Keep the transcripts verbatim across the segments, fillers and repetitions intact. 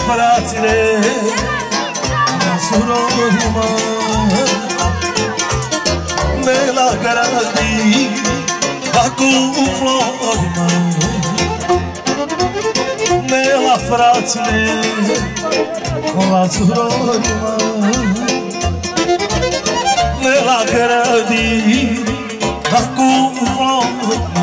frațile, surorii mă, de la grădini, acum flori mă, de la frațile, la surorii mă, de la grădini, acum flori mă.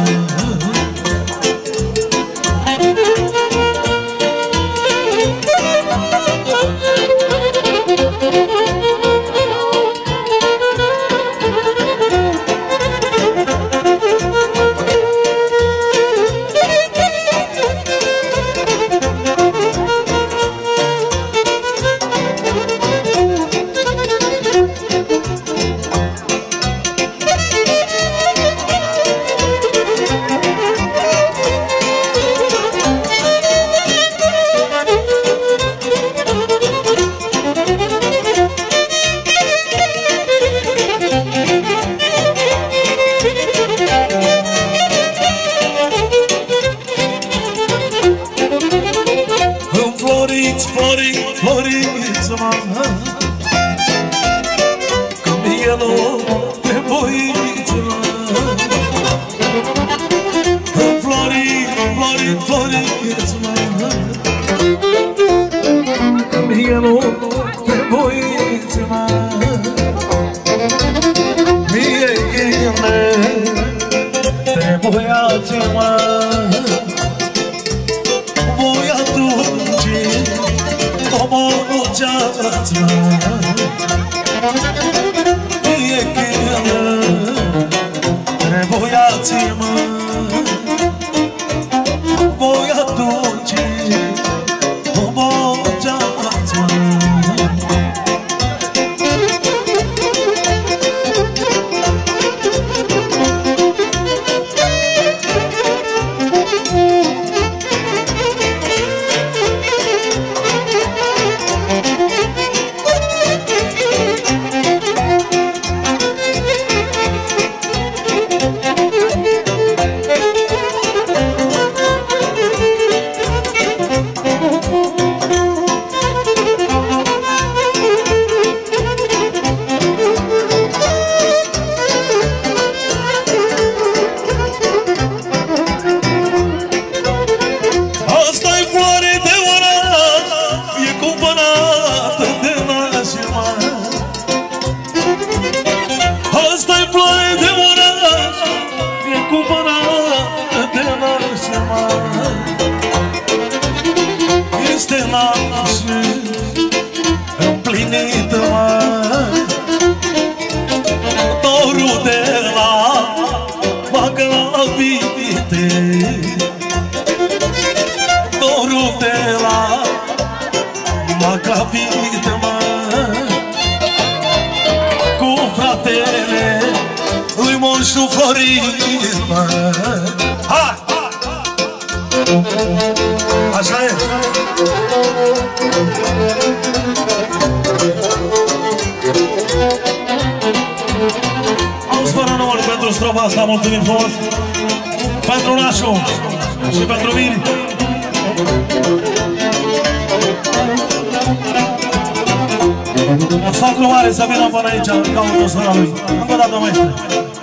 Socru mare să vină până aici, ca autosora lui. Încă o dată, maestre.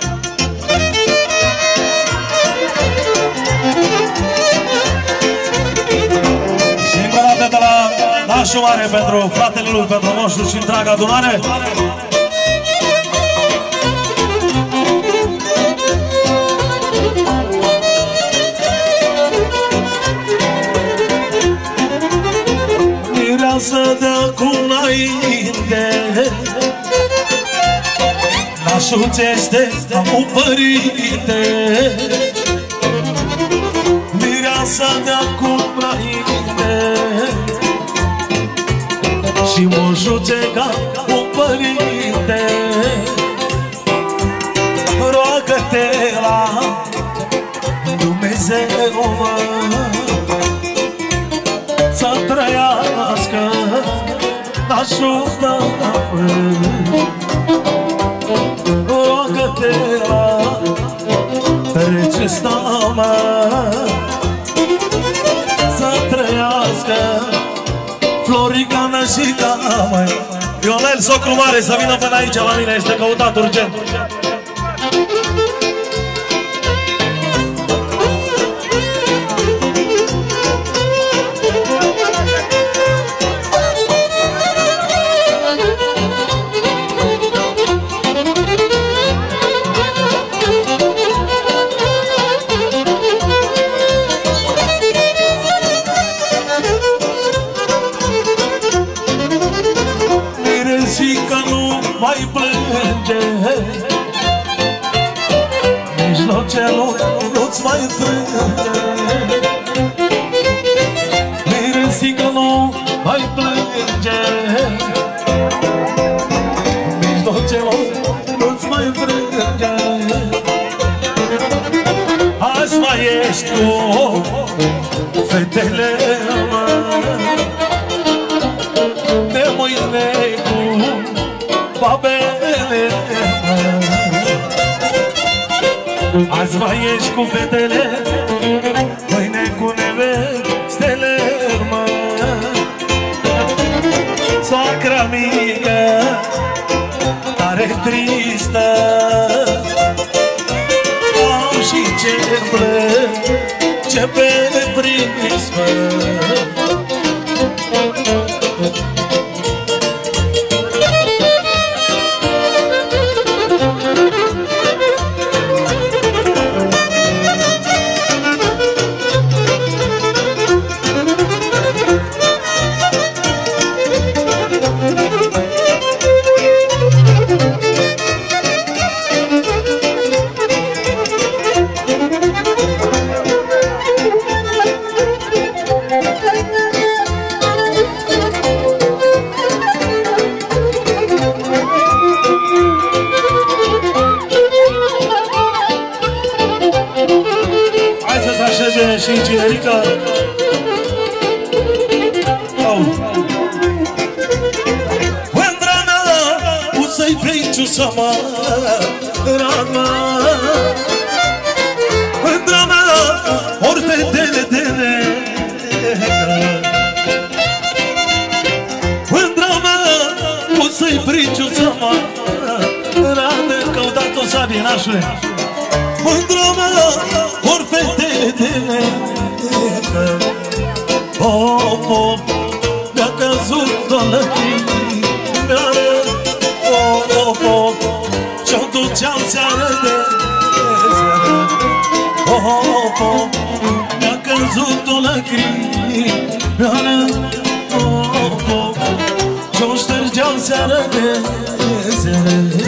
Și încă o dată de la nașul mare pentru fratele lui, pentru nostru și întreaga adunare. Mireasă de acum înainte, nașul-ți este un părinte. Mireasa de acum înainte și moșul-ți ca un părinte. Roagă-te la Dumnezeu, mă, să trăiască nașul tău. Roagă-te la Trece stau, mă, să trăiască Florica Nășica, măi. Ionel, socru mare, să vină până aici la mine, este căutat urgent. Mai plânge, mijlocelul nu-ți mai frânge. Miresică nu mai plânge, mijlocelul nu-ți mai frânge. Azi mai ești cu fetele măi, de mâine cu babele. Azi mai ești cu fetele, mâine cu nevestele, mă. Soacra mică, tare tristă, au și ce plâng, ce pe prismă. Și Cinerica. Mândra mea, o să-i pleci să mă rama. Mândra mea, ori fetele de necă. Mândra mea, o să-i pleci să mă rama. Căutat-o Sabinașule. Mândra mea, ori fetele de necă. Op, op, mi-a căzut o lăcrimeară. Op, op, op, ce-o duceam seară de seară. Op, op, mi-a căzut o lăcrimeară. Op, op, ce-o ștergeam seară de seară.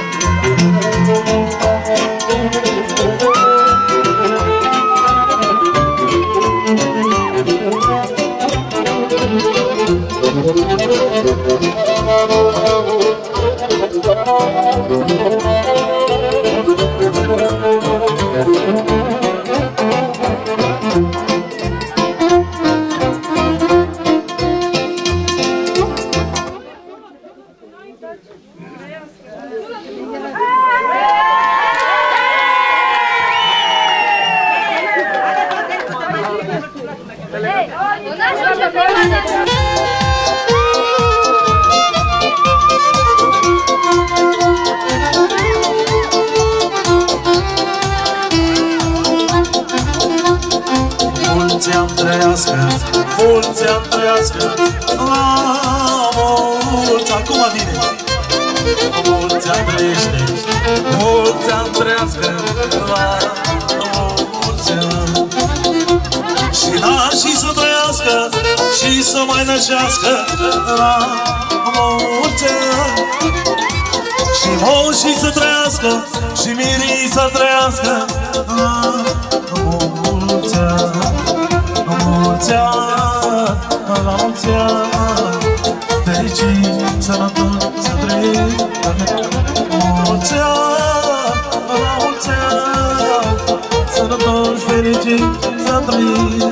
Mulți-am trăiască, mulți-am trăiască, la mulți, acum vine. Mulți-am trăiește, mulți-am trăiască, la mulți ani. Și nașii să trăiască, și să mai nășească, la mulți ani. Și moșii să trăiască, și mirii să trăiască, la mulți ani. Mulți ani, la mulți ani, fericit, sănătos, să trăiești. Mulți ani, la mulți ani, sănătos, fericit, să trăiești.